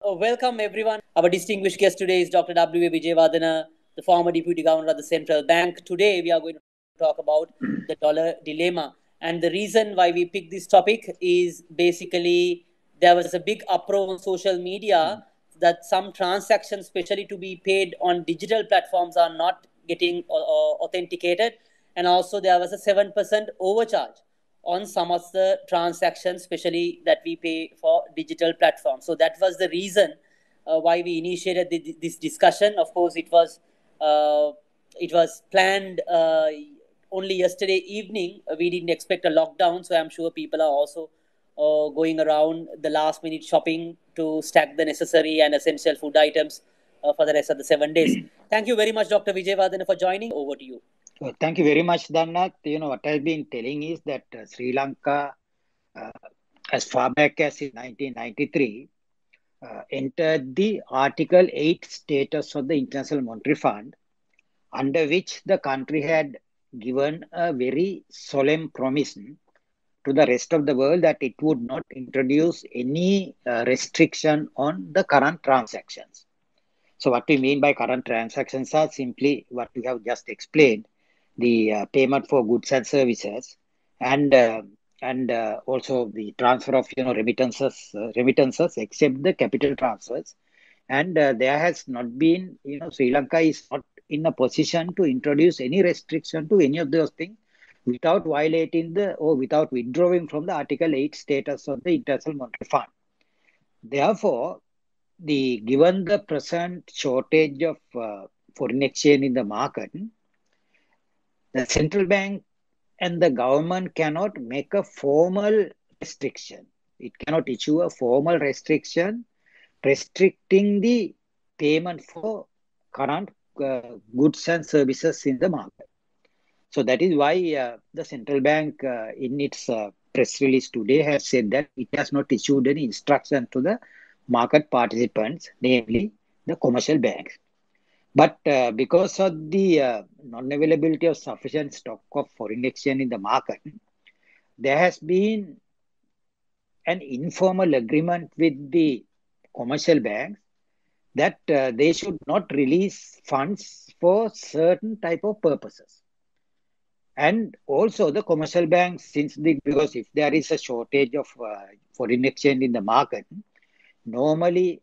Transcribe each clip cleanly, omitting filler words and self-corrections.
Welcome everyone. Our distinguished guest today is Dr. W. Vijayavardhana, the former Deputy Governor of the Central Bank. Today we are going to talk about the dollar dilemma. And the reason why we picked this topic is basically there was a big uproar on social media that some transactions, especially to be paid on digital platforms, are not getting authenticated. And also there was a 7% overcharge on some of the transactions, especially that we pay for digital platforms. So that was the reason why we initiated this discussion. Of course, it was planned only yesterday evening. We didn't expect a lockdown, so I'm sure people are also going around the last minute shopping to stack the necessary and essential food items for the rest of the 7 days. Thank you very much, Dr. Vijayavardhana, for joining. Over to you. Thank you very much, Dannath. What I've been telling is that Sri Lanka, as far back as in 1993, entered the Article 8 status of the International Monetary Fund, under which the country had given a very solemn promise to the rest of the world that it would not introduce any restriction on the current transactions. So what we mean by current transactions are simply what we have just explained, the payment for goods and services, and also the transfer of remittances except the capital transfers. And there has not been, Sri Lanka is not in a position to introduce any restriction to any of those things without violating or without withdrawing from the Article 8 status of the International Monetary Fund. Therefore, given the present shortage of foreign exchange in the market, the central bank and the government cannot make a formal restriction. It cannot issue a formal restriction restricting the payment for current goods and services in the market. So that is why the central bank in its press release today has said that it has not issued any instruction to the market participants, namely the commercial banks. But because of the non-availability of sufficient stock of foreign exchange in the market, there has been an informal agreement with the commercial banks that they should not release funds for certain type of purposes. And also the commercial banks, because if there is a shortage of foreign exchange in the market, normally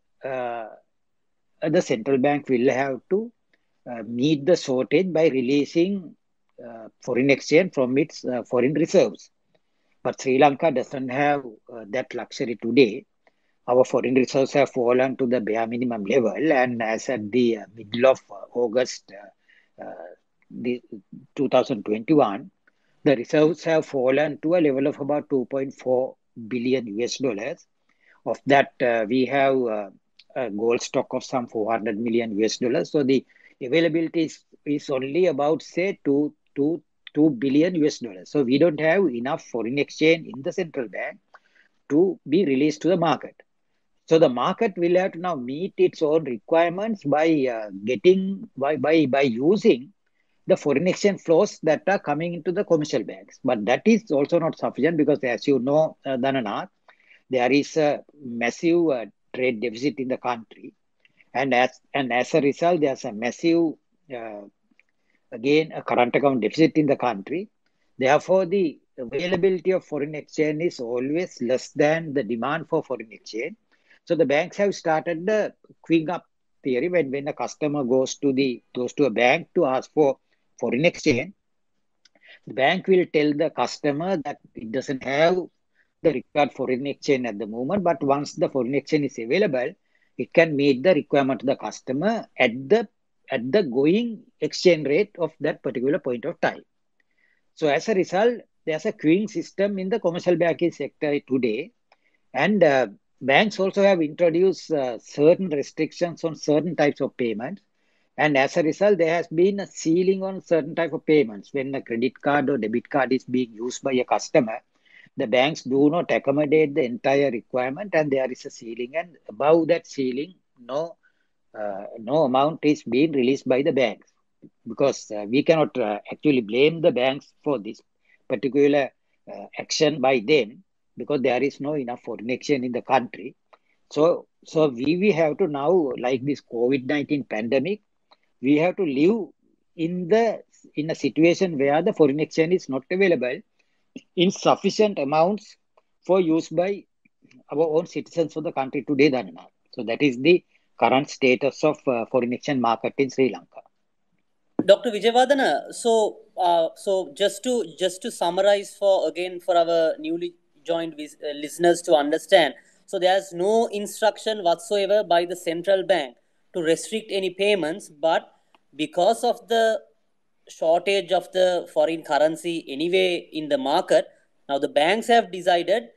the central bank will have to meet the shortage by releasing foreign exchange from its foreign reserves. But Sri Lanka doesn't have that luxury today. Our foreign reserves have fallen to the bare minimum level, and as at the middle of August 2021, the reserves have fallen to a level of about 2.4 billion US dollars. Of that, we have a gold stock of some 400 million US dollars. So the availability is only about, say, 2 billion US dollars. So we don't have enough foreign exchange in the central bank to be released to the market. So the market will have to now meet its own requirements by using the foreign exchange flows that are coming into the commercial banks. But that is also not sufficient because, as you know, Dhananath, there is a massive trade deficit in the country. And as a result, there's a massive, again, a current account deficit in the country. Therefore, the availability of foreign exchange is always less than the demand for foreign exchange. So the banks have started the queuing up theory. When a customer goes to a bank to ask for foreign exchange, the bank will tell the customer that it doesn't have the required foreign exchange at the moment, but once the foreign exchange is available, it can meet the requirement of the customer at the going exchange rate of that particular point of time. So as a result, there's a queuing system in the commercial banking sector today, and banks also have introduced certain restrictions on certain types of payments. And as a result, there has been a ceiling on certain type of payments. When a credit card or debit card is being used by a customer, the banks do not accommodate the entire requirement, and there is a ceiling. And above that ceiling, no amount is being released by the banks, because we cannot actually blame the banks for this particular action by them, because there is no enough foreign exchange in the country. So we have to now, like this COVID-19 pandemic, we have to live in a situation where the foreign exchange is not available in sufficient amounts for use by our own citizens of the country today, Dhanana. So that is the current status of foreign exchange market in Sri Lanka. Dr. Vijayavardhana, so just to summarize for our newly joined listeners to understand, so there's no instruction whatsoever by the central bank to restrict any payments, but because of the shortage of the foreign currency anyway in the market, now the banks have decided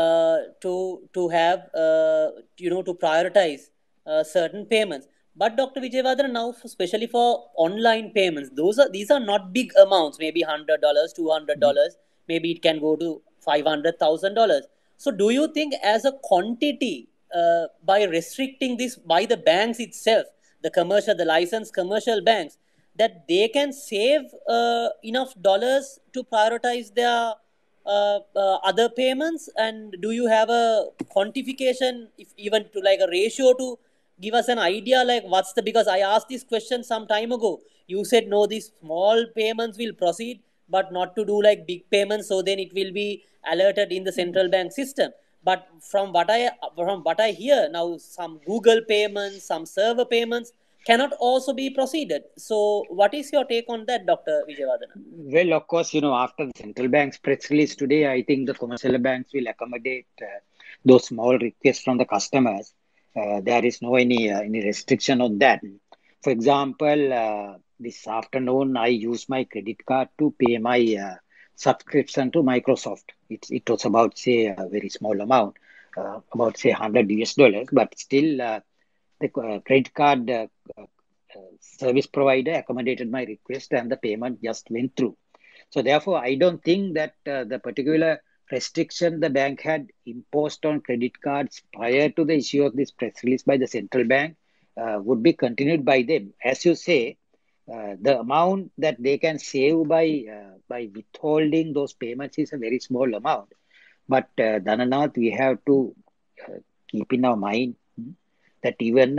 to have to prioritize certain payments. But Dr. Vijayavardhan, now especially for online payments, these are not big amounts. Maybe $100, $200. Maybe it can go to $500,000. So, do you think as a quantity, by restricting this by the banks itself, the licensed commercial banks, that they can save enough dollars to prioritize their other payments? And do you have a quantification, if even to like a ratio, to give us an idea, like what's the, because I asked this question some time ago, you said no, these small payments will proceed but not to do like big payments, so then it will be alerted in the central bank system. But from what I hear now, some Google payments, some server payments cannot also be proceeded. So what is your take on that, Dr. Vijayavardhana? Well, of course, after the central bank's press release today, I think the commercial banks will accommodate those small requests from the customers. There is no any restriction on that. For example, this afternoon I used my credit card to pay my subscription to Microsoft. It was about, say, a very small amount, about, say, $100, but still the credit card service provider accommodated my request and the payment just went through. So therefore, I don't think that the particular restriction the bank had imposed on credit cards prior to the issue of this press release by the central bank would be continued by them. As you say, the amount that they can save by withholding those payments is a very small amount. But Dhananath, we have to keep in our mind that even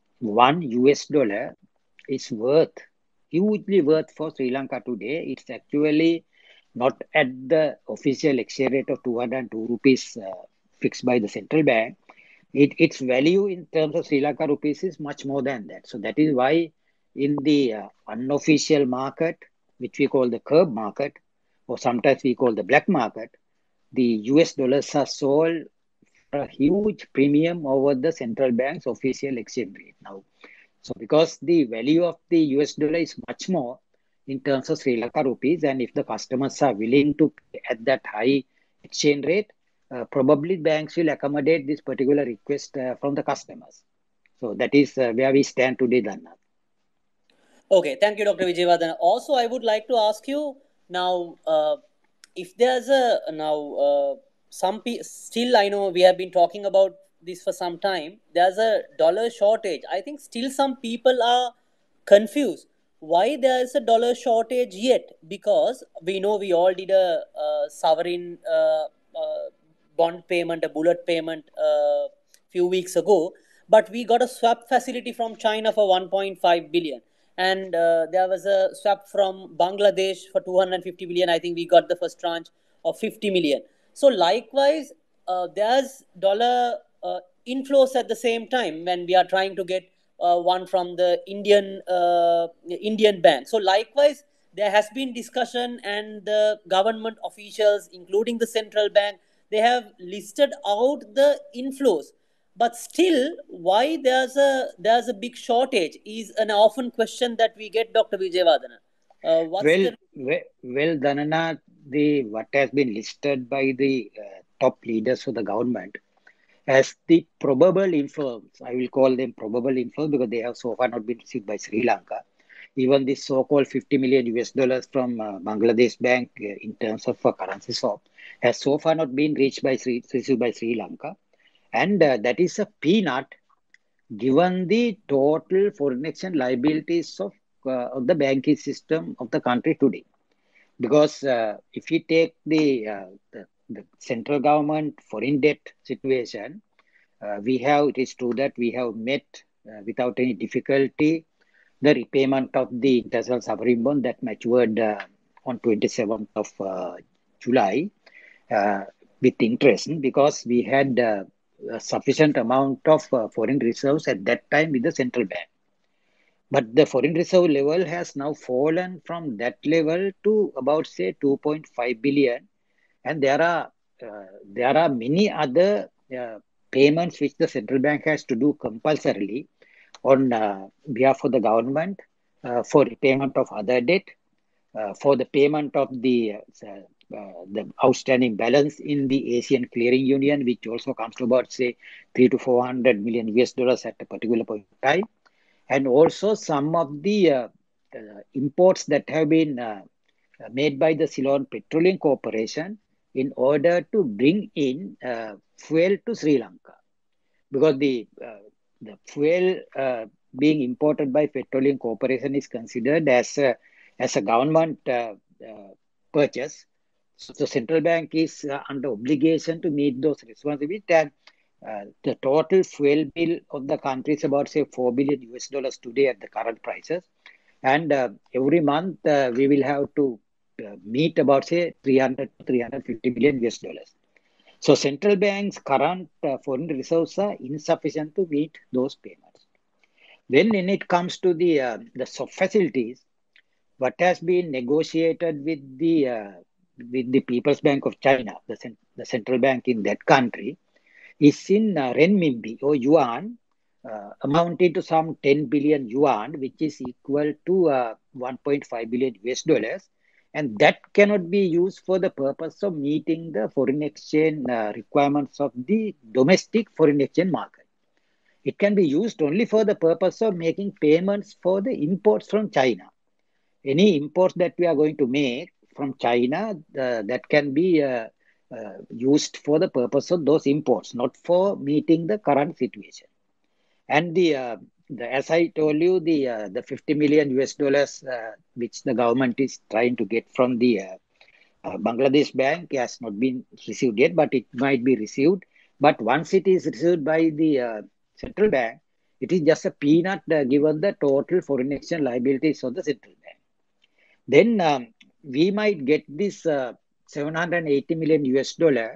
$1 is hugely worth for Sri Lanka today. It's actually not at the official exchange rate of 202 rupees fixed by the central bank. Its value in terms of Sri Lanka rupees is much more than that. So that is why in the unofficial market, which we call the curb market, or sometimes we call the black market, the US dollars are sold for a huge premium over the central bank's official exchange rate now. So because the value of the US dollar is much more in terms of Sri Lanka rupees, and if the customers are willing to pay at that high exchange rate, probably banks will accommodate this particular request from the customers. So that is where we stand today, Dhanna. Okay, thank you, Dr. Vijayavardhan. Also, I would like to ask you now, if there's a now still, I know we have been talking about this for some time. There's a dollar shortage. I think still some people are confused why there is a dollar shortage yet, because we know we all did a sovereign bond payment, a bullet payment few weeks ago, but we got a swap facility from China for 1.5 billion, and there was a swap from Bangladesh for 250 billion. I think we got the first tranche of 50 million. So likewise, there's dollar inflows at the same time when we are trying to get one from the Indian bank. So likewise, there has been discussion, and the government officials, including the central bank, they have listed out the inflows. But still, why there's a big shortage is an often question that we get, Dr. Vijayavardhana. What's Well, the well, Dhanana, what has been listed by the top leaders of the government as the probable influence, I will call them probable influence because they have so far not been received by Sri Lanka. Even this so-called 50 million US dollars from Bangladesh Bank in terms of currency swap has so far not been received by Sri Lanka. And that is a peanut given the total foreign exchange liabilities of the banking system of the country today. Because if you take the central government foreign debt situation, it is true that we have met without any difficulty the repayment of the international sovereign bond that matured on 27th of July uh, with interest, because we had a sufficient amount of foreign reserves at that time with the central bank. But the foreign reserve level has now fallen from that level to about, say, 2.5 billion. And there are many other payments which the central bank has to do compulsorily on behalf of the government for repayment of other debt, for the payment of the outstanding balance in the Asian Clearing Union, which also comes to about, say, 300 to 400 million US dollars at a particular point in time, and also some of the imports that have been made by the Ceylon Petroleum Corporation in order to bring in fuel to Sri Lanka, because the fuel being imported by Petroleum Corporation is considered as a government purchase. So the central bank is under obligation to meet those responsibilities, and the total fuel bill of the country is about, say, 4 billion US dollars today at the current prices. And every month we will have to meet about, say, 300 to 350 million US dollars. So central bank's current foreign reserves are insufficient to meet those payments. Then when it comes to the soft facilities, what has been negotiated with the People's Bank of China, the central bank in that country, is in renminbi or yuan, amounting to some 10 billion yuan, which is equal to 1.5 billion US dollars. And that cannot be used for the purpose of meeting the foreign exchange requirements of the domestic foreign exchange market. It can be used only for the purpose of making payments for the imports from China. Any imports that we are going to make from China, that can be used for the purpose of those imports, not for meeting the current situation. And as I told you, the 50 million US dollars which the government is trying to get from the Bangladesh bank has not been received yet, but it might be received. But once it is received by the central bank, it is just a peanut given the total foreign exchange liabilities of the central bank. Then we might get this 780 million US dollar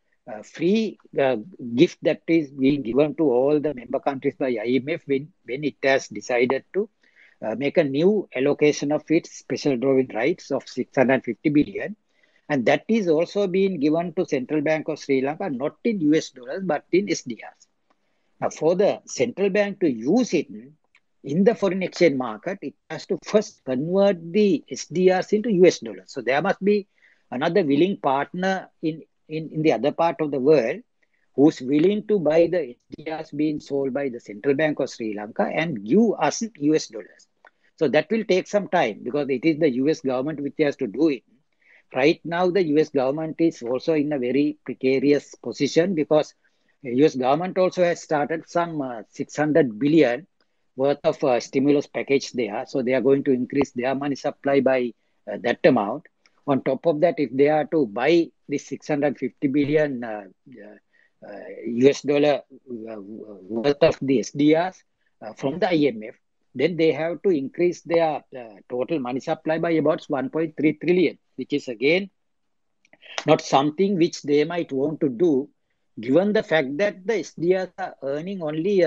free gift that is being given to all the member countries by IMF when it has decided to make a new allocation of its special drawing rights of 650 billion. And that is also being given to Central Bank of Sri Lanka, not in US dollars, but in SDRs. Now, for the central bank to use it in the foreign exchange market, it has to first convert the SDRs into US dollars. So there must be another willing partner in the other part of the world who's willing to buy the SDRs being sold by the Central Bank of Sri Lanka and give us US dollars. So that will take some time because it is the US government which has to do it. Right now, the US government is also in a very precarious position because the US government also has started some 600 billion worth of stimulus package there. So they are going to increase their money supply by that amount. On top of that, if they are to buy this 650 billion US dollar worth of the SDRs from the IMF, then they have to increase their total money supply by about 1.3 trillion, which is again not something which they might want to do, given the fact that the SDRs are earning only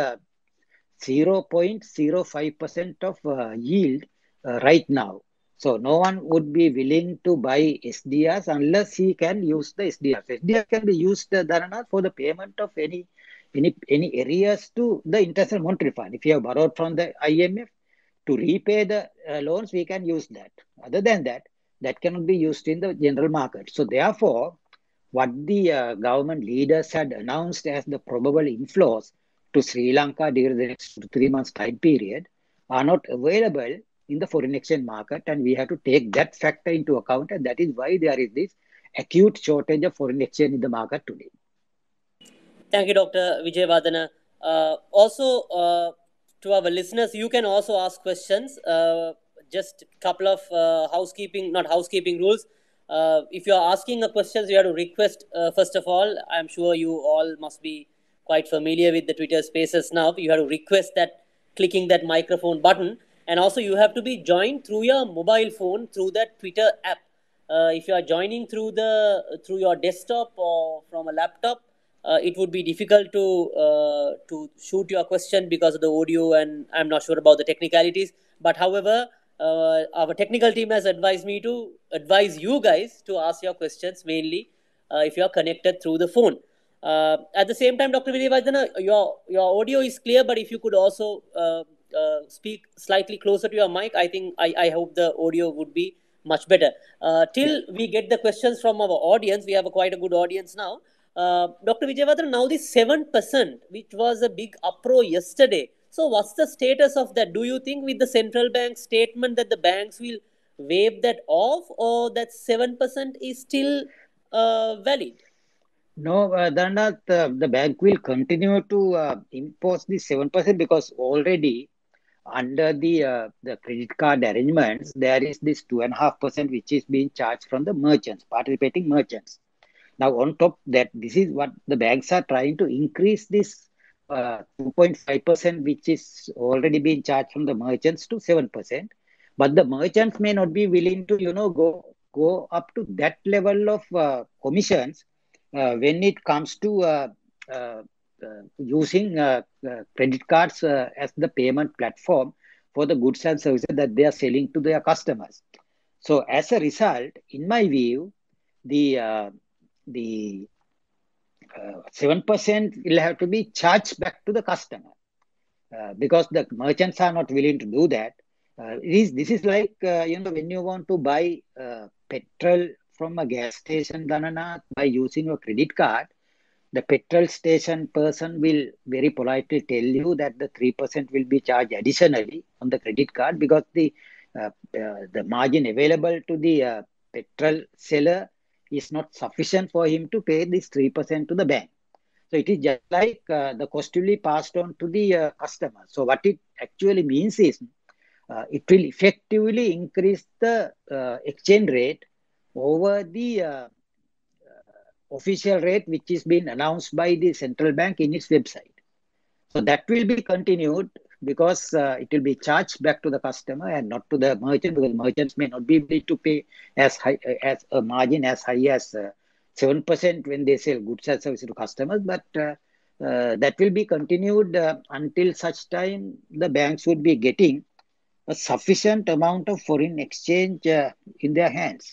0.05% of yield right now. So no one would be willing to buy SDRs unless he can use the SDRs. SDR can be used, Dharana, for the payment of any arrears to the International Monetary Fund. If you have borrowed from the IMF to repay the loans, we can use that. Other than that, that cannot be used in the general market. So therefore, what the government leaders had announced as the probable inflows to Sri Lanka during the next 3 months time period are not available in the foreign exchange market, and we have to take that factor into account, and that is why there is this acute shortage of foreign exchange in the market today. Thank you, Dr. Vijay Vadana. Also, to our listeners, you can also ask questions. Just a couple of not housekeeping rules. If you are asking a question, you have to request, first of all, I'm sure you all must be quite familiar with the Twitter Spaces now. You have to request that clicking that microphone button, and also you have to be joined through your mobile phone through that Twitter app. If you are joining through your desktop or from a laptop, it would be difficult to shoot your question because of the audio, and I'm not sure about the technicalities. But however, our technical team has advised me to advise you guys to ask your questions mainly if you are connected through the phone. At the same time, Dr. Vijayavardhana, your audio is clear, but if you could also speak slightly closer to your mic, I hope the audio would be much better. Till we get the questions from our audience, we have quite a good audience now. Dr. Vijayavardhana, now this 7%, which was a big uproar yesterday. So, what's the status of that? Do you think with the central bank statement that the banks will waive that off, or that 7% is still valid? No, Dhannath, the bank will continue to impose the 7% because already under the credit card arrangements, there is this 2.5% which is being charged from the merchants, participating merchants. Now, on top that, this is what the banks are trying to increase this 2.5%, which is already being charged from the merchants to 7%. But the merchants may not be willing to, go up to that level of commissions when it comes to using credit cards as the payment platform for the goods and services that they are selling to their customers. So, as a result, in my view, the 7% will have to be charged back to the customer because the merchants are not willing to do that. This is like, when you want to buy petrol from a gas station, Dhananath, by using your credit card, the petrol station person will very politely tell you that the 3% will be charged additionally on the credit card because the margin available to the petrol seller is not sufficient for him to pay this 3% to the bank. So it is just like the cost will be passed on to the customer. So what it actually means is it will effectively increase the exchange rate over the official rate which is being announced by the central bank in its website. So that will be continued because it will be charged back to the customer and not to the merchant, because merchants may not be able to pay as high as a margin as high as 7% when they sell goods and services to customers. But that will be continued until such time the banks would be getting a sufficient amount of foreign exchange in their hands.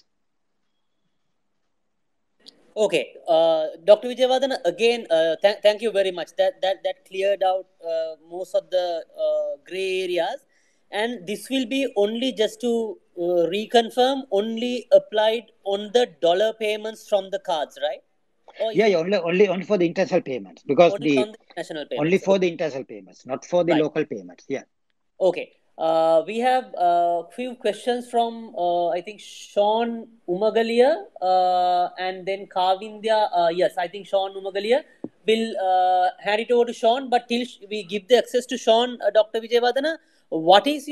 Okay, Dr. Vijayavardhana, again, thank you very much. That cleared out most of the gray areas, and this will be only, just to reconfirm, only applied on the dollar payments from the cards, right? Or Yeah, only for the international payments, because only from the international payments. only for the international payments, not for the local payments. Yeah. Okay. We have a few questions from, I think, Sean Umagalia and then Kavindya. Yes, I think Sean Umagalia. Will hand it over to Sean, but till we give the access to Sean, Dr. Vijayavardhana, what is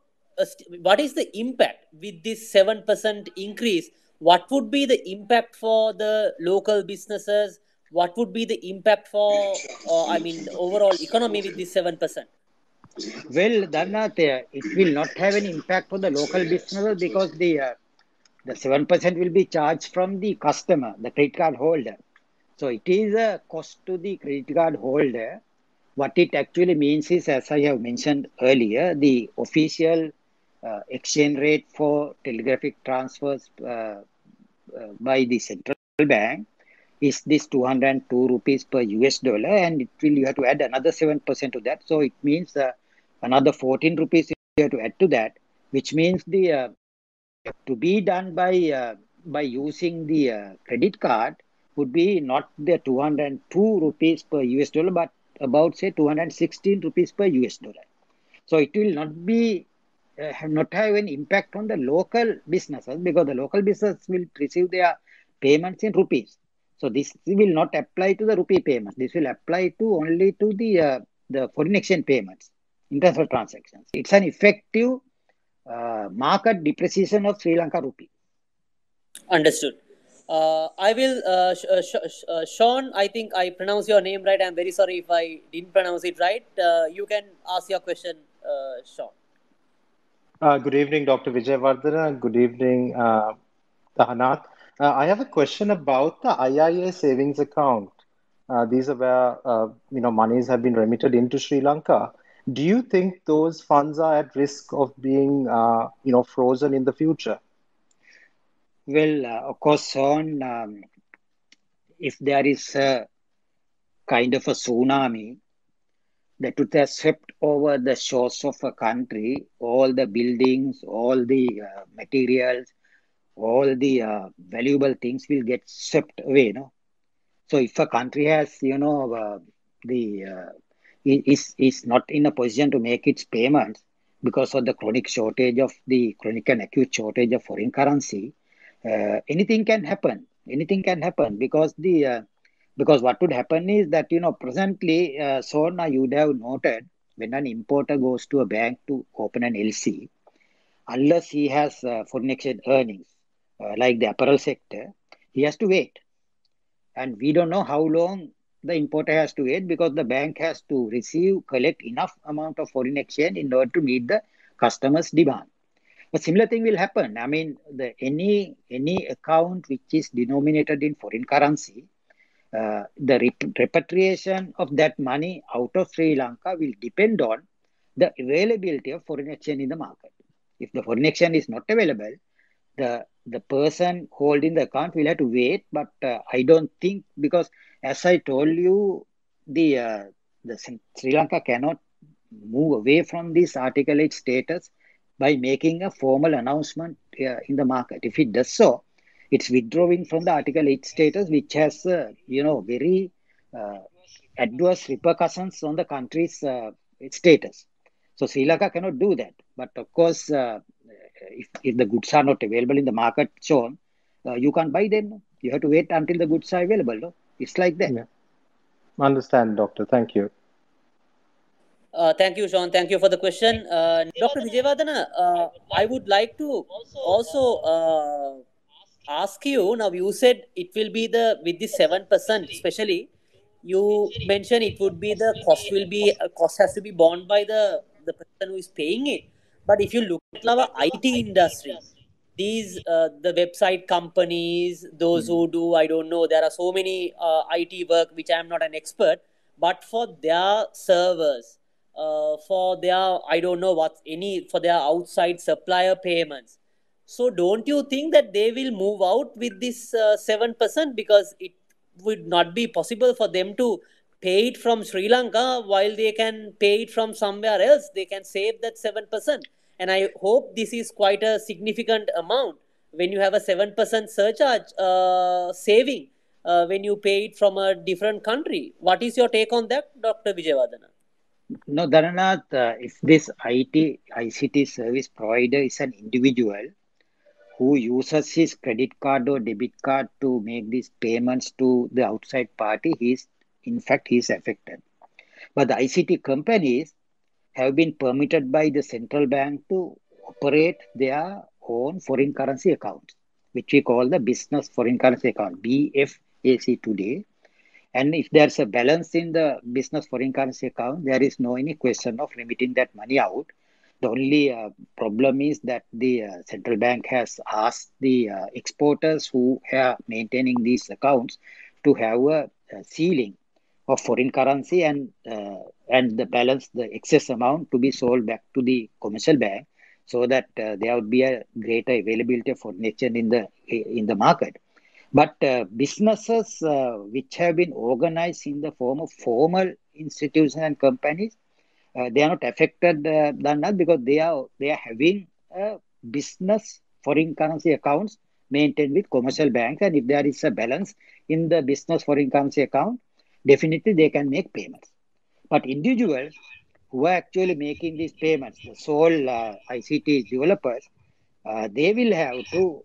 the impact with this 7% increase? What would be the impact for the local businesses? What would be the impact for, overall economy with this 7%? Well, Dhannath, it will not have any impact for the local businesses because the 7% will be charged from the customer, the credit card holder. So it is a cost to the credit card holder. What it actually means is, as I have mentioned earlier, the official exchange rate for telegraphic transfers by the central bank is this 202 rupees per US dollar, and you have to add another 7% to that. So it means another 14 rupees you have to add to that, which means the to be done by using the credit card would be not the 202 rupees per US dollar, but about, say, 216 rupees per US dollar. So it will not have any impact on the local businesses, because the local business will receive their payments in rupees. So this will not apply to the rupee payments. This will apply to only to the foreign exchange payments, international transactions. It's an effective market depreciation of Sri Lanka rupee. Understood. I will, Sean, I think I pronounced your name right. I'm very sorry if I didn't pronounce it right. You can ask your question, Sean. Good evening, Dr. Vijayavardhana. Good evening, Tahanath. I have a question about the IIA savings account. These are where monies have been remitted into Sri Lanka. Do you think those funds are at risk of being frozen in the future? Well, of course, on if there is a kind of a tsunami that would have swept over the shores of a country, all the buildings, all the materials, all the valuable things will get swept away. No? So if a country has, the is not in a position to make its payments because of the chronic and acute shortage of foreign currency, anything can happen. Anything can happen because what would happen is that presently, so now you would have noted when an importer goes to a bank to open an LC, unless he has foreign exchange earnings, like the apparel sector, he has to wait. And we don't know how long the importer has to wait because the bank has to collect enough amount of foreign exchange in order to meet the customer's demand. A similar thing will happen. I mean, any account which is denominated in foreign currency, the repatriation of that money out of Sri Lanka will depend on the availability of foreign exchange in the market. If the foreign exchange is not available, the person holding the account will have to wait. But I don't think, because as I told you, the Sri Lanka cannot move away from this Article 8 status by making a formal announcement in the market. If it does so, it's withdrawing from the Article 8 status, which has very uh, adverse repercussions on the country's status. So Sri Lanka cannot do that. But of course, if the goods are not available in the market shown, you can't buy them. You have to wait until the goods are available. No? It's like that. Yeah. Understand, doctor. Thank you. Thank you, Sean. Thank you for the question. Dr. Vijayavardhana, I would like to also ask you, now you said it will be with the 7%, especially you mentioned it would be the cost has to be borne by the person who is paying it. But if you look at our IT industry, these the website companies, those who do, I don't know, there are so many IT work which I am not an expert, but for their servers, for their, I don't know what, any for their outside supplier payments. So don't you think that they will move out with this 7%, because it would not be possible for them to pay it from Sri Lanka while they can pay it from somewhere else? They can save that 7%. And I hope this is quite a significant amount when you have a 7% surcharge saving when you pay it from a different country. What is your take on that, Dr. Vijayavardhana? No, Dharanath, if this ICT service provider is an individual who uses his credit card or debit card to make these payments to the outside party, he's affected. But the ICT companies have been permitted by the central bank to operate their own foreign currency accounts, which we call the business foreign currency account, BFAC today. And if there's a balance in the business foreign currency account, there is no any question of remitting that money out. The only problem is that the central bank has asked the exporters who are maintaining these accounts to have a ceiling of foreign currency, and the balance, the excess amount, to be sold back to the commercial bank, so that there would be a greater availability of foreign exchange in the market. But businesses which have been organized in the form of formal institutions and companies, they are not affected than that, because they are having business foreign currency accounts maintained with commercial banks, and if there is a balance in the business foreign currency account, definitely they can make payments. But individuals who are actually making these payments, the sole ICT developers, they will have to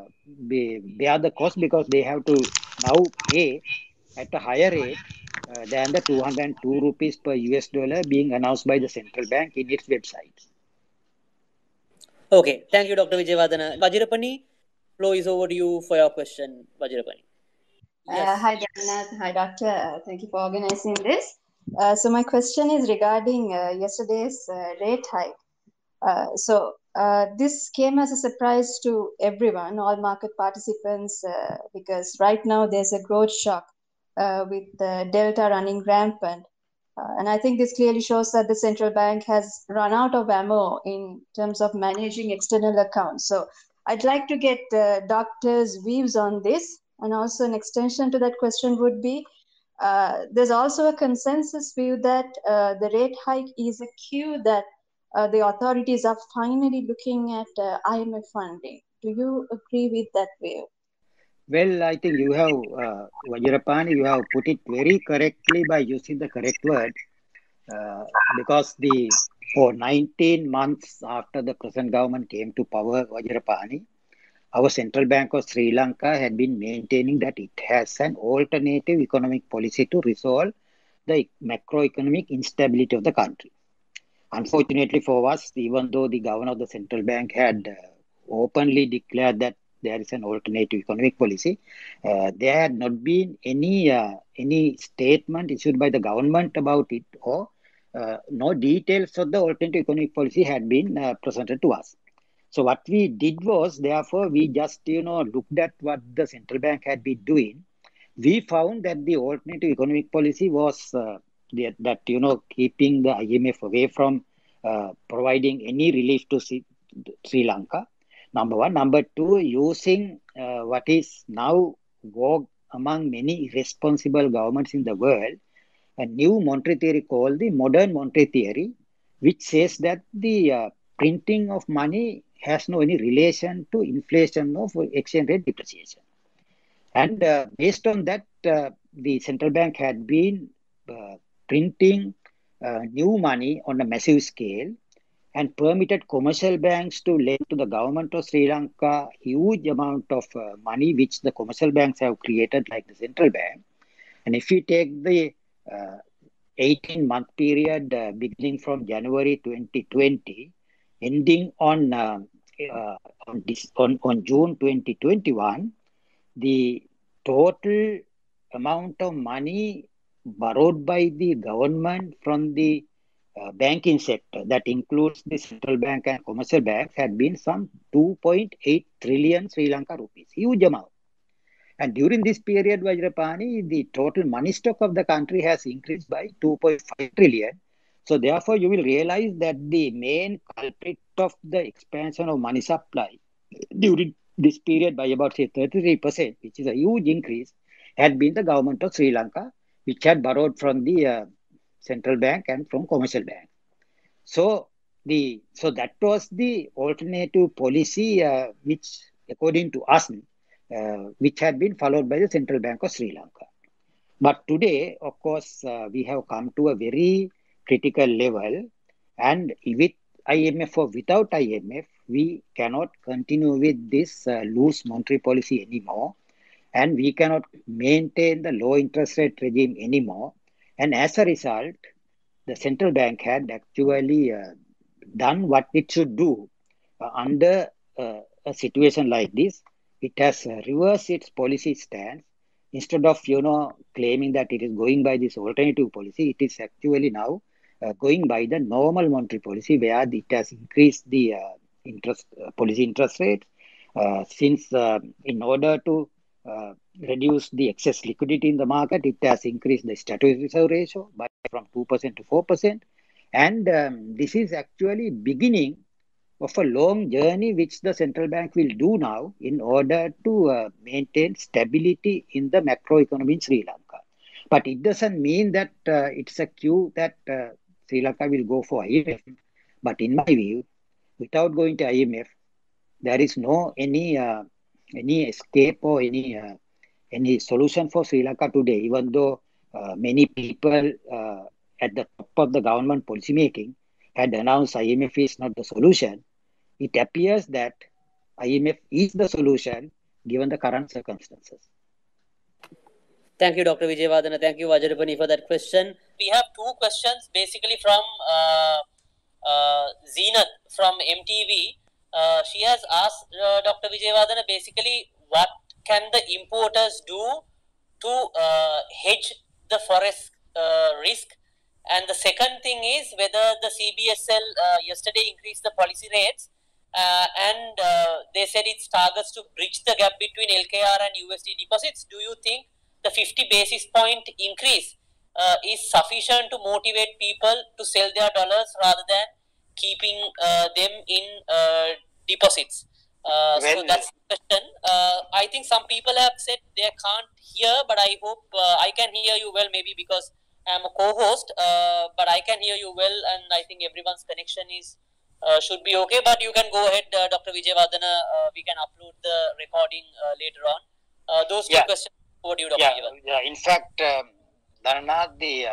bear the cost, because they have to now pay at a higher rate than the 202 rupees per US dollar being announced by the central bank in its website. Okay, thank you, Dr. Vijayavardhana. Vajirapani, floor is over to you for your question, Vajrapani. Yes. Hi, Jagannath. Hi, Doctor. Thank you for organizing this. So my question is regarding yesterday's rate hike. This came as a surprise to everyone, all market participants, because right now there's a growth shock with Delta running rampant. And I think this clearly shows that the central bank has run out of ammo in terms of managing external accounts. So I'd like to get doctors' views on this. And also an extension to that question would be, there's also a consensus view that the rate hike is a cue that the authorities are finally looking at IMF funding. Do you agree with that view? Well, I think you have, Vajrapani, you have put it very correctly by using the correct word, because for 19 months after the present government came to power, Vajrapani, our Central Bank of Sri Lanka had been maintaining that it has an alternative economic policy to resolve the macroeconomic instability of the country. Unfortunately for us, even though the governor of the central bank had openly declared that there is an alternative economic policy, there had not been any statement issued by the government about it, or no details of the alternative economic policy had been presented to us. So what we did was, therefore, we just looked at what the central bank had been doing. We found that the alternative economic policy was that keeping the IMF away from providing any relief to Sri Lanka. Number one. Number two, using what is now vogue among many irresponsible governments in the world, a new monetary theory called the modern monetary theory, which says that the printing of money has no any relation to inflation of exchange rate depreciation. And based on that, the central bank had been printing new money on a massive scale and permitted commercial banks to lend to the government of Sri Lanka huge amount of money, which the commercial banks have created, like the central bank. And if you take the 18-month period beginning from January 2020, ending on June 2021, the total amount of money borrowed by the government from the banking sector, that includes the central bank and commercial banks, had been some 2.8 trillion Sri Lanka rupees, huge amount. And during this period, Vajrapani, the total money stock of the country has increased by 2.5 trillion. So therefore, you will realize that the main culprit of the expansion of money supply during this period by about, say, 33%, which is a huge increase, had been the government of Sri Lanka, which had borrowed from the central bank and from commercial bank. So that was the alternative policy, which, according to us, which had been followed by the Central Bank of Sri Lanka. But today, of course, we have come to a very critical level, and with IMF or without IMF, we cannot continue with this loose monetary policy anymore, and we cannot maintain the low interest rate regime anymore. And as a result, the central bank had actually done what it should do under a situation like this. It has reversed its policy stance. Instead of claiming that it is going by this alternative policy, it is actually now going by the normal monetary policy, where it has increased the policy interest rate, since in order to reduce the excess liquidity in the market, it has increased the statutory reserve ratio from 2% to 4%. And this is actually beginning of a long journey which the central bank will do now in order to maintain stability in the macroeconomy in Sri Lanka. But it doesn't mean that it's a cue that Sri Lanka will go for IMF. But in my view, without going to IMF, there is no any escape or any solution for Sri Lanka today, even though many people at the top of the government policy making had announced IMF is not the solution. It appears that IMF is the solution given the current circumstances. Thank you, Dr. Vijayavardhana. Thank you, Vajrapani, for that question. We have two questions, basically from Zenith from MTV. She has asked Dr. Vijayavardhana basically what can the importers do to hedge the forex risk. And the second thing is whether the CBSL yesterday increased the policy rates and they said its targets to bridge the gap between LKR and USD deposits. Do you think the 50 basis point increase is sufficient to motivate people to sell their dollars rather than keeping them in deposits? So that's the question. I think some people have said they can't hear, but I hope I can hear you well, maybe because I'm a co-host, but I can hear you well, and I think everyone's connection is should be okay. But you can go ahead, Dr. Vijayavardhana. We can upload the recording later on. Those two questions. Over to you, Dr. Vijayavardhana. Yeah. In fact, Dharanath,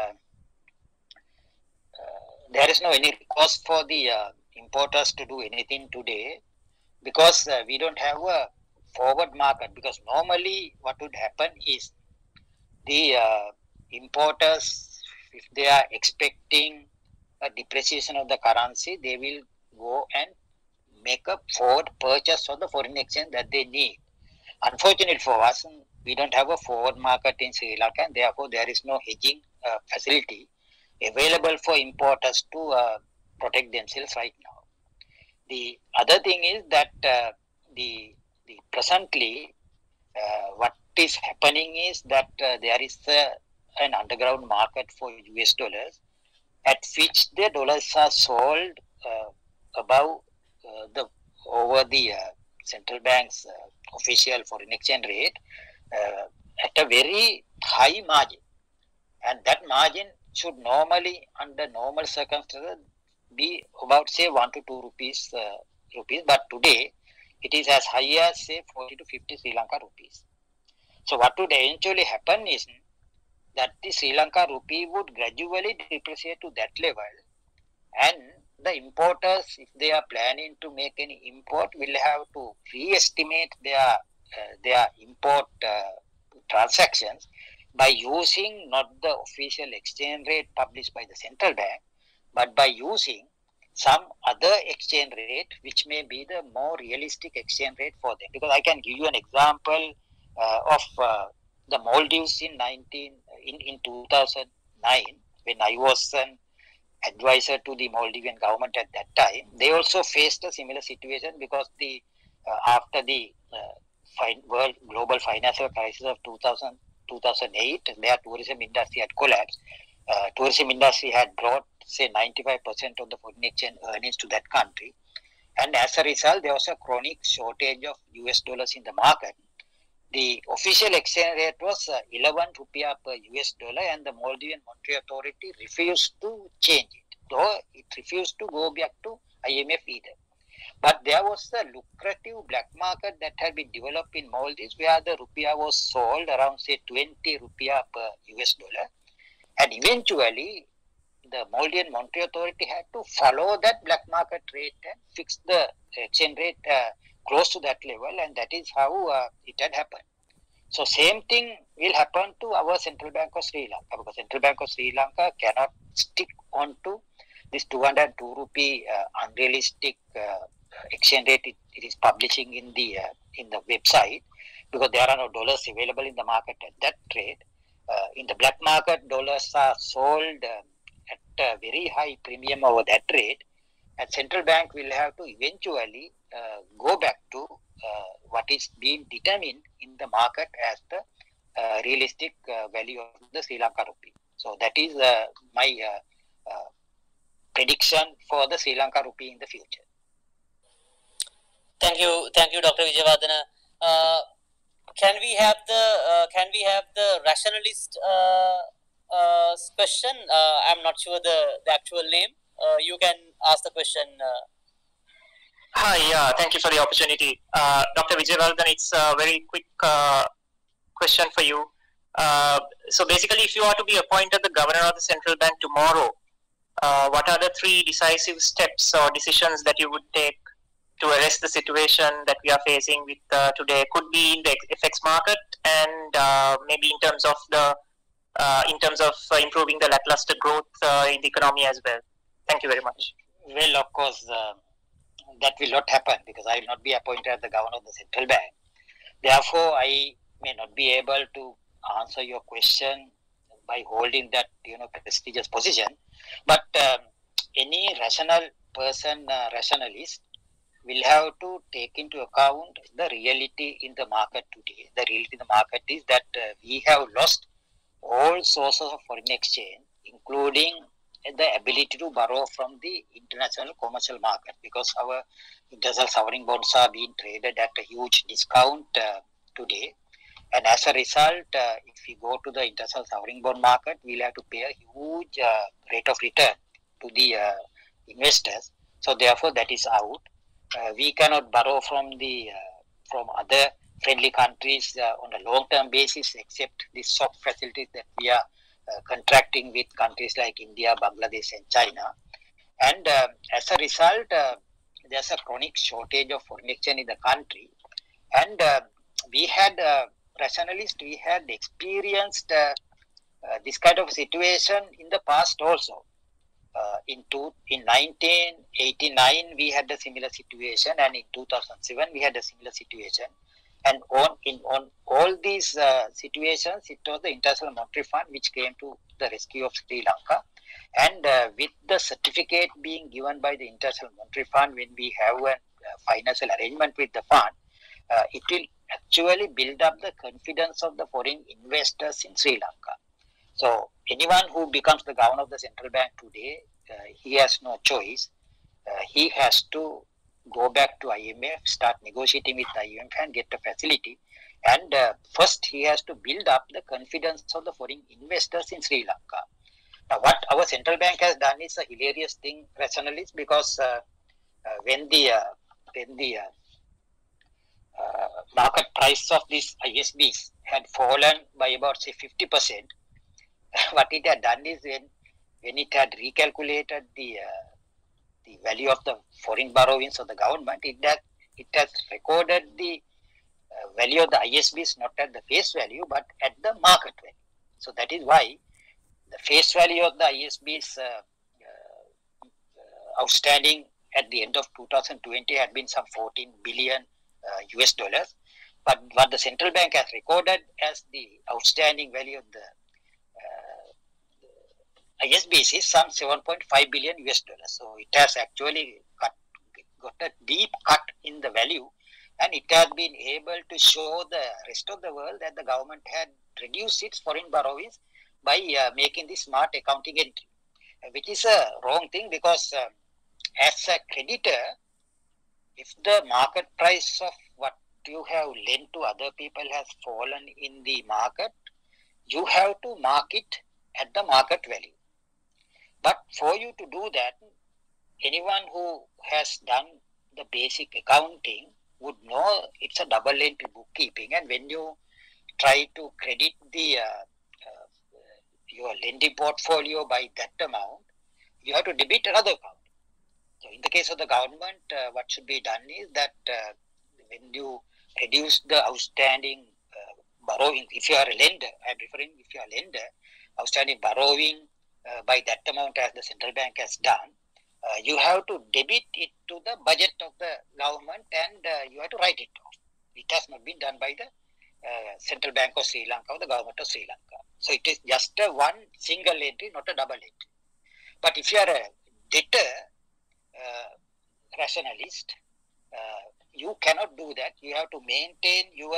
there is no any request for the importers to do anything today because we don't have a forward market. Because normally, what would happen is the importers, if they are expecting a depreciation of the currency, they will go and make a forward purchase of the foreign exchange that they need. Unfortunately for us, we don't have a forward market in Sri Lanka, and therefore there is no hedging facility available for importers to protect themselves right now. The other thing is that the presently what is happening is that there is an underground market for US dollars at which the dollars are sold above over the central bank's official foreign exchange rate at a very high margin, and that margin should normally, under normal circumstances, be about say 1 to 2 rupees, but today it is as high as say 40 to 50 Sri Lanka rupees. So what would eventually happen is that the Sri Lanka rupee would gradually depreciate to that level, and the importers, if they are planning to make any import, will have to re-estimate their import transactions by using not the official exchange rate published by the central bank, but by using some other exchange rate which may be the more realistic exchange rate for them. Because I can give you an example of the Maldives in 2009, when I was an advisor to the Maldivian government at that time. They also faced a similar situation because after the world global financial crisis of 2008, their tourism industry had collapsed. Tourism industry had brought say 95% of the foreign exchange earnings to that country, and as a result there was a chronic shortage of US dollars in the market. The official exchange rate was 11 rupiah per US dollar, and the Maldivian Monetary Authority refused to change it, though it refused to go back to IMF either. But there was a lucrative black market that had been developed in Maldives, where the rupiah was sold around say 20 rupiah per US dollar, and eventually the Maldivian Monetary Authority had to follow that black market rate and fix the exchange rate close to that level, and that is how it had happened. So same thing will happen to our Central Bank of Sri Lanka, because Central Bank of Sri Lanka cannot stick on to this 202 rupee unrealistic exchange rate it is publishing in the website, because there are no dollars available in the market at that rate. In the black market, dollars are sold at a very high premium over that rate, and central bank will have to eventually go back to what is being determined in the market as the realistic value of the Sri Lanka rupee. So that is my prediction for the Sri Lanka rupee in the future. Thank you, Dr. Vijayavardhana. Can we have the rationalist question? I'm not sure the actual name. You can ask the question. Hi, thank you for the opportunity. Dr. Vijayavardhana, it's a very quick question for you. So basically, if you are to be appointed the governor of the central bank tomorrow, what are the 3 decisive steps or decisions that you would take to arrest the situation that we are facing with today? Could be in the FX market, and maybe in terms of improving the lackluster growth in the economy as well. Thank you very much. Well, of course, that will not happen because I will not be appointed as the governor of the central bank. Therefore, I may not be able to answer your question by holding that prestigious position. But any rational person, rationalist, will have to take into account the reality in the market today. The reality in the market is that we have lost all sources of foreign exchange, including the ability to borrow from the international commercial market, because our international sovereign bonds are being traded at a huge discount today. And as a result, if we go to the international sovereign bond market, we'll have to pay a huge rate of return to the investors. So therefore, that is out. We cannot borrow from other friendly countries on a long-term basis, except the soft facilities that we are contracting with countries like India, Bangladesh, and China. And as a result, there's a chronic shortage of foreign exchange in the country. And we had rationalists, we had experienced this kind of situation in the past also. In 1989, we had a similar situation, and in 2007, we had a similar situation. And on all these situations, it was the International Monetary Fund which came to the rescue of Sri Lanka. And with the certificate being given by the International Monetary Fund, when we have a financial arrangement with the fund, it will actually build up the confidence of the foreign investors in Sri Lanka. So anyone who becomes the governor of the central bank today, he has no choice. He has to go back to IMF, start negotiating with IMF and get a facility. And first he has to build up the confidence of the foreign investors in Sri Lanka. Now what our central bank has done is a hilarious thing, rationalists, because when the market price of these ISBs had fallen by about say 50%, what it had done is when it had recalculated the value of the foreign borrowings of the government, it has recorded the value of the ISBs not at the face value but at the market value. So that is why the face value of the ISBs outstanding at the end of 2020 had been some 14 billion US dollars. But what the central bank has recorded as the outstanding value of the ISBs is some 7.5 billion US dollars. So it has actually got a deep cut in the value, and it has been able to show the rest of the world that the government had reduced its foreign borrowings by making this smart accounting entry, which is a wrong thing, because as a creditor, if the market price of what you have lent to other people has fallen in the market, you have to mark it at the market value. But for you to do that, anyone who has done the basic accounting would know it's a double entry bookkeeping, and when you try to credit the your lending portfolio by that amount, you have to debit another account. So in the case of the government, what should be done is that when you reduce the outstanding borrowing, if you are a lender, I am referring if you are a lender, outstanding borrowing by that amount as the central bank has done, you have to debit it to the budget of the government, and you have to write it off. It has not been done by the Central Bank of Sri Lanka or the government of Sri Lanka. So it is just a one single entry, not a double entry. But if you are a debtor rationalist, you cannot do that. You have to maintain your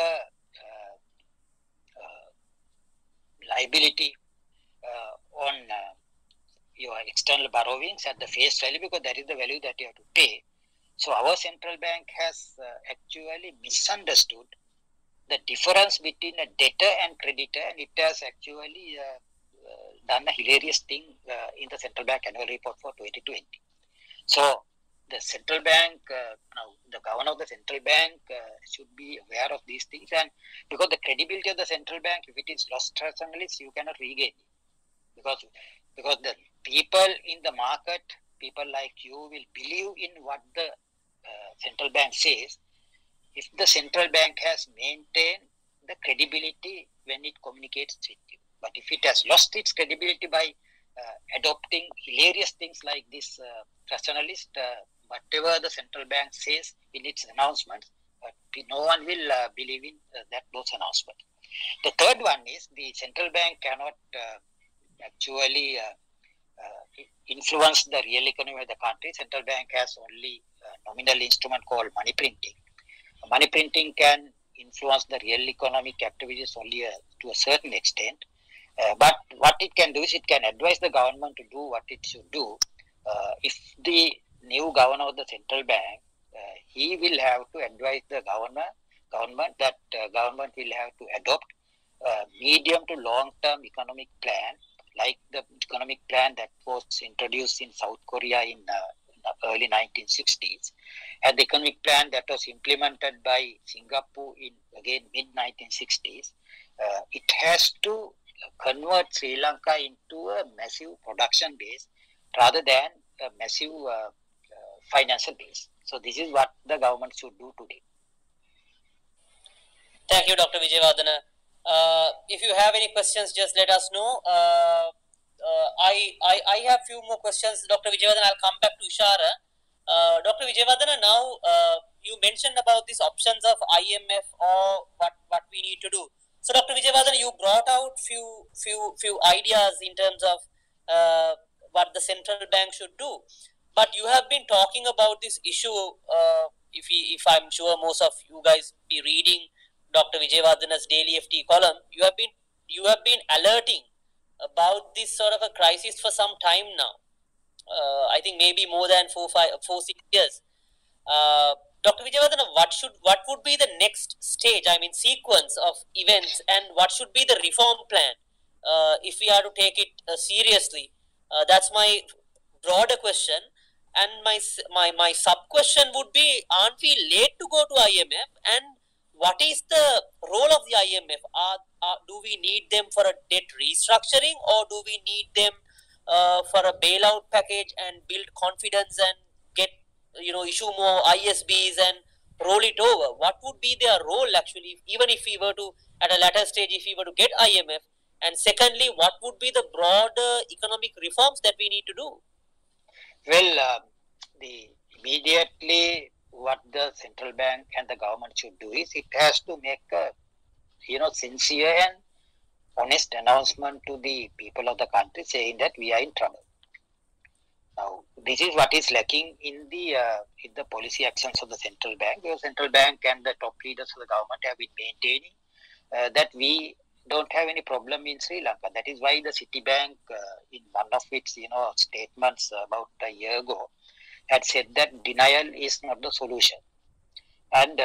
liability on your external borrowings at the face value, because that is the value that you have to pay. So our central bank has actually misunderstood the difference between a debtor and creditor, and it has actually done a hilarious thing in the central bank annual report for 2020. So the central bank, now the governor of the central bank should be aware of these things, and because the credibility of the central bank, if it is lost rationalists, you cannot regain it. Because the people in the market, people like you, will believe in what the central bank says if the central bank has maintained the credibility when it communicates with you. But if it has lost its credibility by adopting hilarious things like this rationalist whatever the central bank says in its announcements, but no one will believe in those announcements. The third one is the central bank cannot actually influence the real economy of the country. Central bank has only a nominal instrument called money printing. Money printing can influence the real economic activities only to a certain extent. But what it can do is it can advise the government to do what it should do. If the new governor of the central bank, he will have to advise the government that government will have to adopt a medium to long-term economic plan, like the economic plan that was introduced in South Korea in the early 1960s, and the economic plan that was implemented by Singapore in, again, mid-1960s. It has to convert Sri Lanka into a massive production base rather than a massive financial base. So this is what the government should do today. Thank you, Dr. Wijewardena. If you have any questions, just let us know. I have few more questions, Dr. Wijewardena. I'll come back to Ishara. Dr. Wijewardena, now you mentioned about these options of IMF or what we need to do. So, Dr. Wijewardena, you brought out few ideas in terms of what the central bank should do. But you have been talking about this issue. If I'm sure most of you guys be reading Dr. Wijewardena's Daily FT column, you have been alerting about this sort of a crisis for some time now. I think maybe more than 4-6 years. Dr. Wijewardena, what would be the next stage, I mean sequence of events, and what should be the reform plan if we are to take it seriously? That's my broader question. And my sub question would be, aren't we late to go to IMF, and what is the role of the IMF? Do we need them for a debt restructuring, or do we need them for a bailout package and build confidence and get, issue more ISBs and roll it over? What would be their role actually, even if we were to, at a later stage, if we were to get IMF? And secondly, what would be the broader economic reforms that we need to do? Well, immediately what the central bank and the government should do is it has to make a sincere and honest announcement to the people of the country saying that we are in trouble. Now, this is what is lacking in the policy actions of the central bank. The central bank and the top leaders of the government have been maintaining that we don't have any problem in Sri Lanka. That is why the Citibank, in one of its statements about a year ago, had said that denial is not the solution. And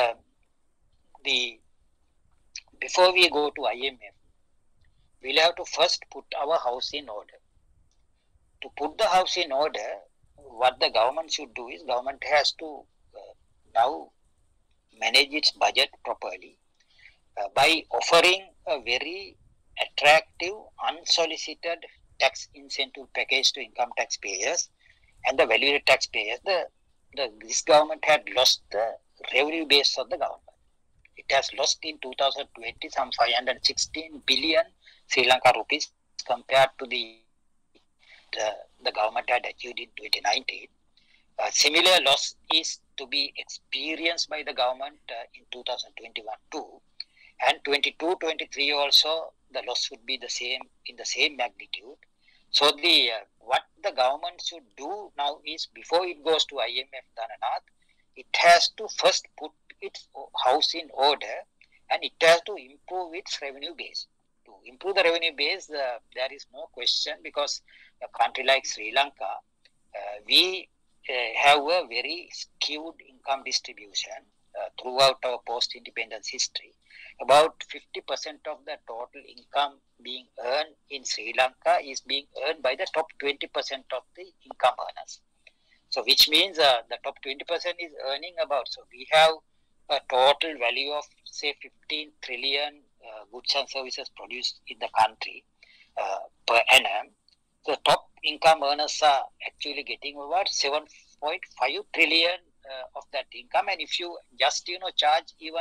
before we go to IMF, we'll have to first put our house in order. To put the house in order, what the government should do is government has to now manage its budget properly by offering a very attractive, unsolicited tax incentive package to income taxpayers and the value taxpayers. This government had lost the revenue base of the government. It has lost in 2020 some 516 billion Sri Lanka rupees compared to the government had achieved in 2019. Similar loss is to be experienced by the government in 2021 too. And 22-23 also the loss would be the same, in the same magnitude. So what the government should do now is, before it goes to IMF, Dhananath, it has to first put its house in order, and it has to improve its revenue base. To improve the revenue base, there is no question, because a country like Sri Lanka, we have a very skewed income distribution throughout our post-independence history. About 50% of the total income being earned in Sri Lanka is being earned by the top 20% of the income earners. So which means the top 20% is earning about, so we have a total value of say 15 trillion goods and services produced in the country per annum. The top income earners are actually getting about 7.5 trillion of that income, and if you just charge even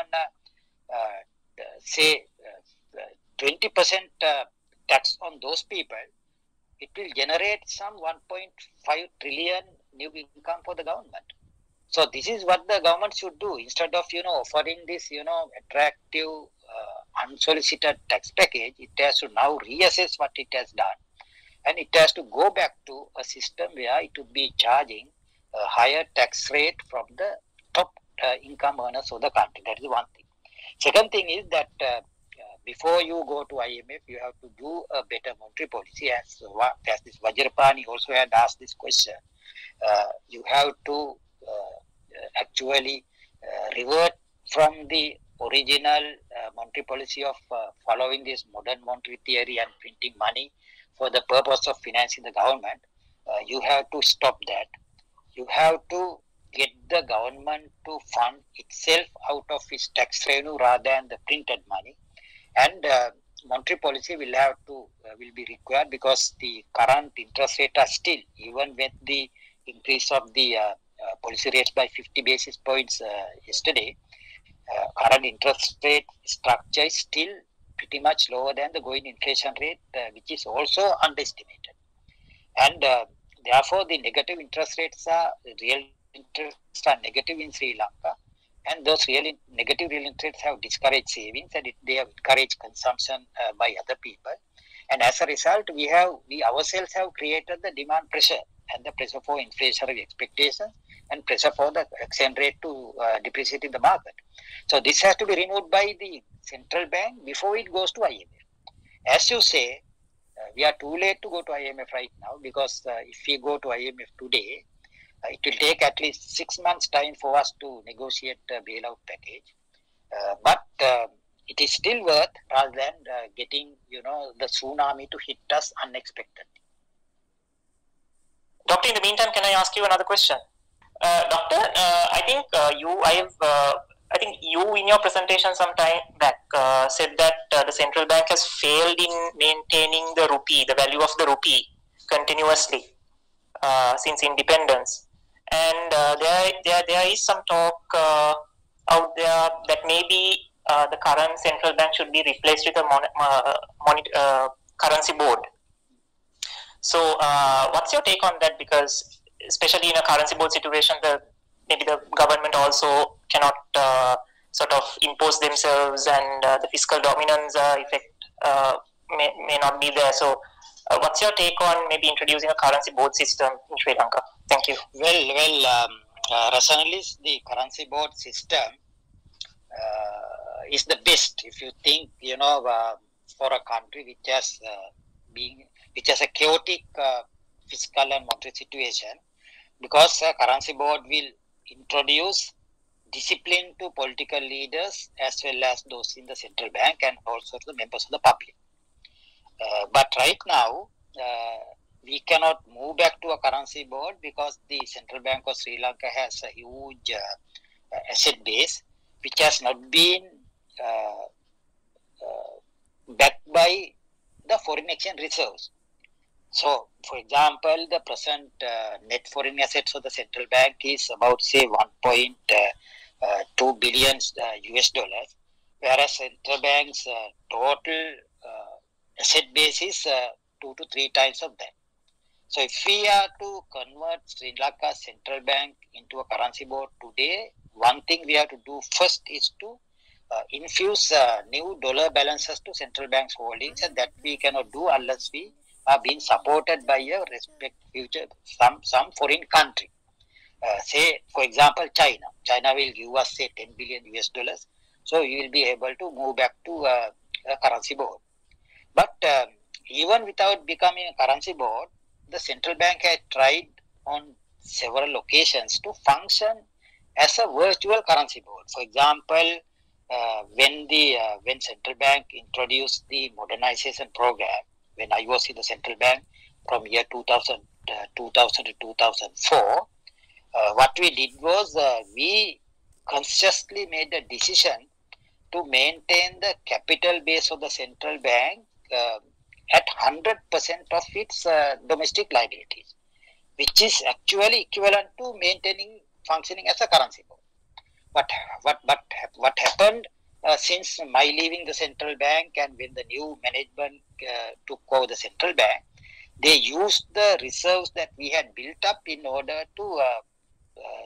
say 20% tax on those people, it will generate some 1.5 trillion new income for the government. So this is what the government should do. Instead of, offering this, attractive, unsolicited tax package, it has to now reassess what it has done. And it has to go back to a system where it would be charging a higher tax rate from the top income earners of the country. That is one thing. Second thing is that before you go to IMF, you have to do a better monetary policy. As this Vajrapani also had asked this question, you have to actually revert from the original monetary policy of following this modern monetary theory and printing money for the purpose of financing the government. You have to stop that. You have to get the government to fund itself out of its tax revenue rather than the printed money. And monetary policy will be required, because the current interest rate are still, even with the increase of the policy rates by 50 basis points yesterday, current interest rate structure is still pretty much lower than the going inflation rate, which is also underestimated. And therefore, the negative interest rates real interests are negative in Sri Lanka. And those negative real interests have discouraged savings, and they have encouraged consumption by other people. And as a result, we ourselves have created the demand pressure and the pressure for inflationary expectations and pressure for the exchange rate to depreciate in the market. So this has to be removed by the central bank before it goes to IMF. As you say, we are too late to go to IMF right now, because if we go to IMF today, it will take at least 6 months' time for us to negotiate a bailout package. But it is still worth, rather than getting, the tsunami to hit us unexpectedly. Doctor, in the meantime, can I ask you another question? Doctor, I think you in your presentation some time back said that the central bank has failed in maintaining the rupee, the value of the rupee, continuously since independence. And there is some talk out there that maybe the current central bank should be replaced with a currency board. So what's your take on that? Because especially in a currency board situation, maybe the government also cannot sort of impose themselves, and the fiscal dominance effect may not be there. So what's your take on maybe introducing a currency board system in Sri Lanka? Thank you. Well, rationalist, the currency board system is the best. If you think, for a country which has a chaotic fiscal and monetary situation, because a currency board will introduce discipline to political leaders as well as those in the central bank and also to the members of the public. But right now, we cannot move back to a currency board, because the Central Bank of Sri Lanka has a huge asset base, which has not been backed by the foreign exchange reserves. So, for example, the present net foreign assets of the central bank is about, say, 1.2 billion US dollars, whereas central bank's total asset base is 2 to 3 times of that. So if we are to convert Sri Lanka's central bank into a currency board today, one thing we have to do first is to infuse new dollar balances to central bank's holdings, and that we cannot do unless we are being supported by a some foreign country. Say, for example, China. China will give us, say, 10 billion US dollars. So we will be able to move back to a currency board. But even without becoming a currency board, the central bank had tried on several occasions to function as a virtual currency board. For example, when central bank introduced the modernization program, when I was in the central bank from year 2000 to 2004, what we did was we consciously made a decision to maintain the capital base of the central bank at 100% of its domestic liabilities, which is actually equivalent to functioning as a currency board. But what happened since my leaving the central bank, and when the new management took over the central bank, they used the reserves that we had built up in order to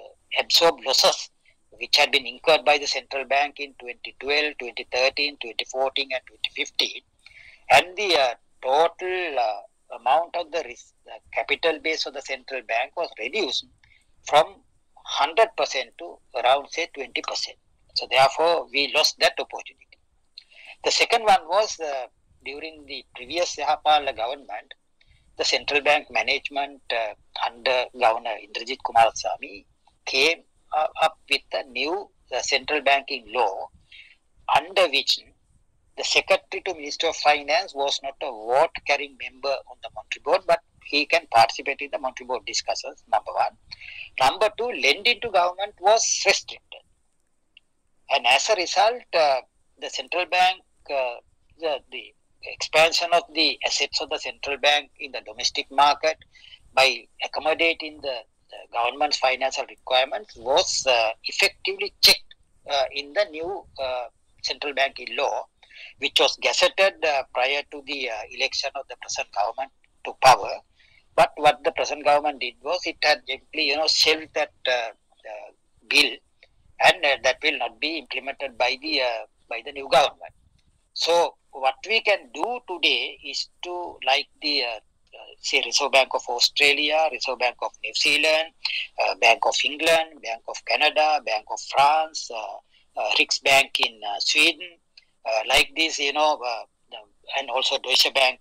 absorb losses which had been incurred by the central bank in 2012, 2013, 2014 and 2015, and the total amount of the capital base of the central bank was reduced from 100% to around say 20%. So therefore we lost that opportunity. The second one was during the previous Yahapala government, the central bank management under Governor Indrajit Kumaraswamy came up with a new central banking law under which the Secretary to Minister of Finance was not a vote-carrying member on the Monetary Board, but he can participate in the Monetary Board discussions, number one. Number two, lending to government was restricted. And as a result, the central bank, the expansion of the assets of the central bank in the domestic market by accommodating the government's financial requirements was effectively checked in the new central banking law, which was gazetted prior to the election of the present government to power. But what the present government did was it had gently, shelved that bill, and that will not be implemented by the new government. So what we can do today is to, like the say Reserve Bank of Australia, Reserve Bank of New Zealand, Bank of England, Bank of Canada, Bank of France, Riksbank in Sweden, like this, and also Deutsche Bank,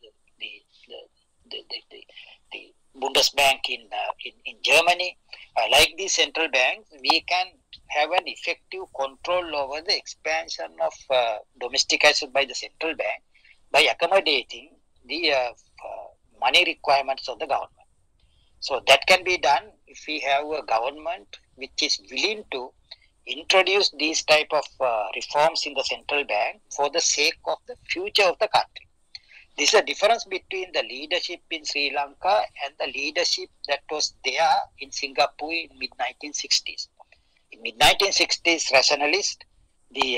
the Bundesbank in Germany, like the central banks, we can have an effective control over the expansion of domestic assets by the central bank by accommodating the money requirements of the government. So that can be done if we have a government which is willing to introduce these type of reforms in the central bank for the sake of the future of the country. This is a difference between the leadership in Sri Lanka and the leadership that was there in Singapore in mid-1960s. In mid-1960s, rationalist, the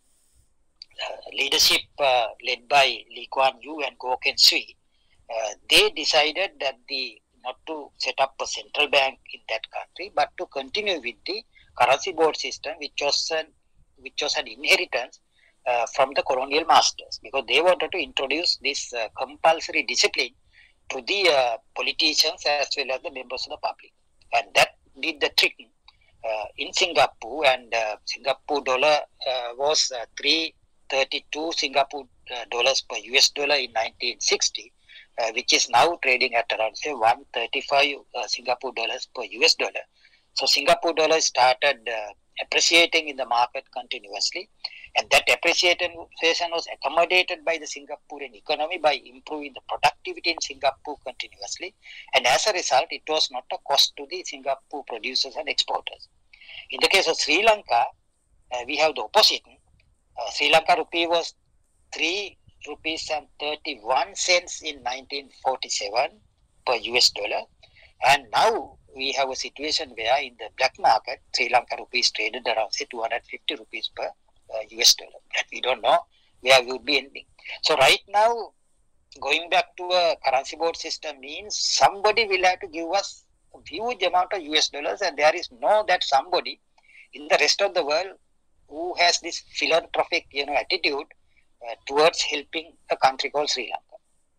leadership led by Lee Kuan Yew and Goh Keng Swee, they decided that not to set up a central bank in that country, but to continue with the currency board system, which was an inheritance from the colonial masters, because they wanted to introduce this compulsory discipline to the politicians as well as the members of the public, and that did the trick in Singapore. And Singapore dollar was 332 Singapore dollars per US dollar in 1960, which is now trading at around say 135 Singapore dollars per US dollar. So Singapore dollar started appreciating in the market continuously, and that appreciation was accommodated by the Singaporean economy by improving the productivity in Singapore continuously, and as a result it was not a cost to the Singapore producers and exporters. In the case of Sri Lanka, we have the opposite. Sri Lanka rupee was 3 rupees and 31 cents in 1947 per US dollar, and now we have a situation where in the black market Sri Lanka rupee is traded around say 250 rupees per US dollar, that we don't know where we would be ending. So right now, going back to a currency board system means somebody will have to give us a huge amount of US dollars, and there is no that somebody in the rest of the world who has this philanthropic attitude towards helping a country called Sri Lanka.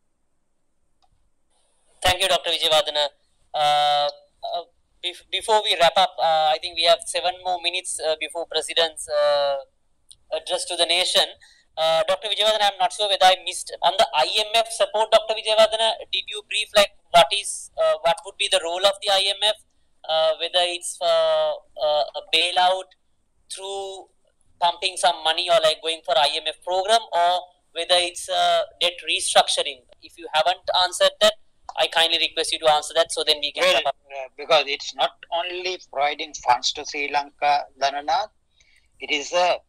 Thank you, Dr. Wijewardena. Before we wrap up, I think we have 7 more minutes before President's address to the nation. Dr. Wijewardena, I'm not sure whether I missed on the IMF support. Dr. Wijewardena, did you brief what would be the role of the IMF? Whether it's a bailout through pumping some money or like going for IMF program, or whether it's debt restructuring. If you haven't answered that, I kindly request you to answer that so then we can wrap up. Because it's not only providing funds to Sri Lanka, Dhananath, it is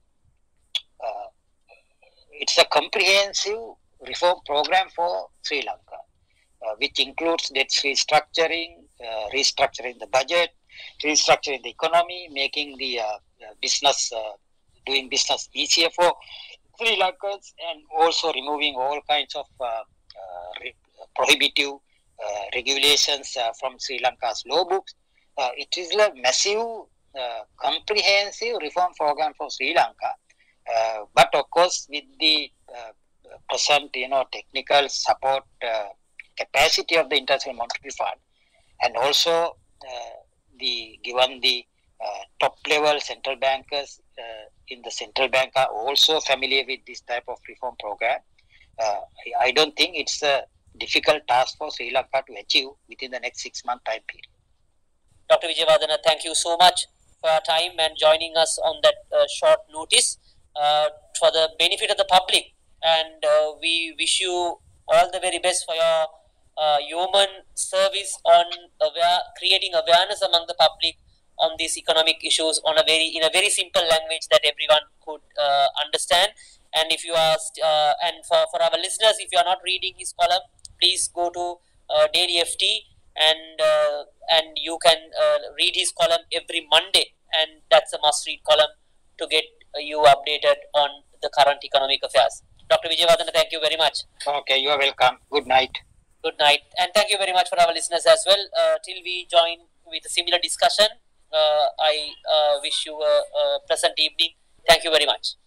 it's a comprehensive reform program for Sri Lanka, which includes debt restructuring, restructuring the budget, restructuring the economy, making the doing business easier for Sri Lankans, and also removing all kinds of prohibitive regulations from Sri Lanka's law books, it is a massive, comprehensive reform program for Sri Lanka. But of course, with the present, technical support capacity of the International Monetary Fund, and also given the top level central bankers in the central bank are also familiar with this type of reform program, I don't think it's a difficult task for Sri Lanka to achieve within the next 6 month time period. Dr. Wijewardena, thank you so much for your time and joining us on that short notice for the benefit of the public. And we wish you all the very best for your human service on creating awareness among the public on these economic issues in a very simple language that everyone could understand. And if you are and for our listeners, if you are not reading his column, please go to Daily FT and you can read his column every Monday, and that's a must-read column to get you updated on the current economic affairs. Dr. Wijewardena, thank you very much. Okay, you are welcome. Good night. Good night, and thank you very much for our listeners as well. Till we join with a similar discussion, I wish you a pleasant evening. Thank you very much.